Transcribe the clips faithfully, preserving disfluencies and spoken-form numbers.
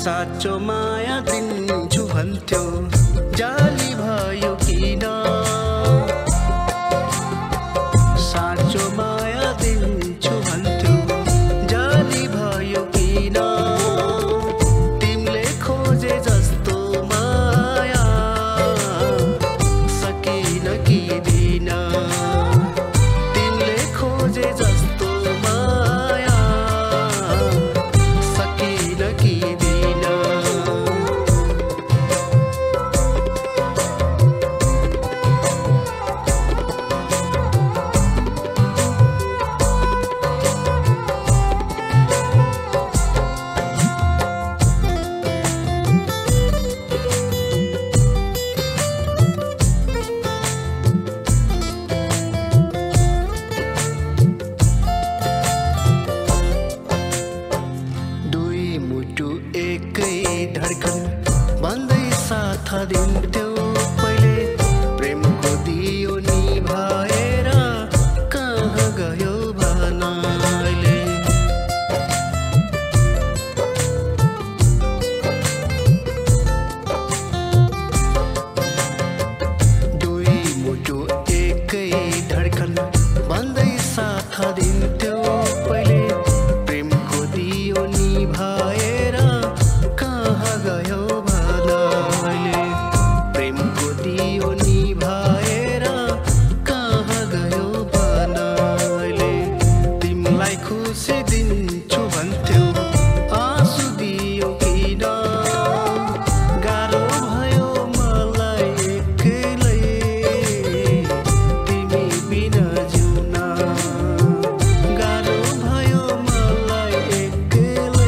साँचो माया दिन्छु भन्थ्यो जाली भयो किन साँचो माया दिन्छु भन्थ्यो जाली भयो किन तिमीले खोजे जस्तो माया सकिन कि दिन तिमीले खोजे जस्तो माया सकिन कि दिन एकै धडकन बन्दै साथ दिन्थ्यो पहिले प्रेमको दियो निभाएर कहाँ गयो भन अहिले दुई मुटु एकै धडकन बन्दै साथ दिन्थ्यो पहिले प्रेमको दियो निभाएर गयो भन अहिले प्रेमको दियो निभाएर कहाँ गयो भन अहिले तिमीलाई खुसी दिन्छु भन्थ्यो आँसु दियो किन गाह्रो भयो मलाई एक्लै तिमी बिना जिउन गाह्रो भयो मलाई एक्लै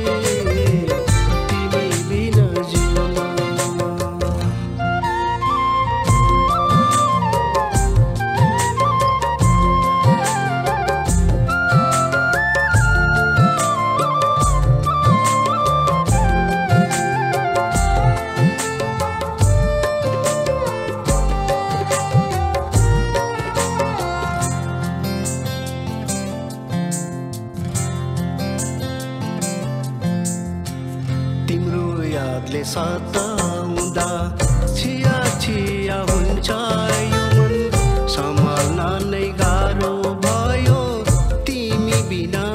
तिम्रो यादले सताउँदा छिया छिया हुन्छ यो मन सम्हाल्न नै गाह्रो भयो तिमी बिना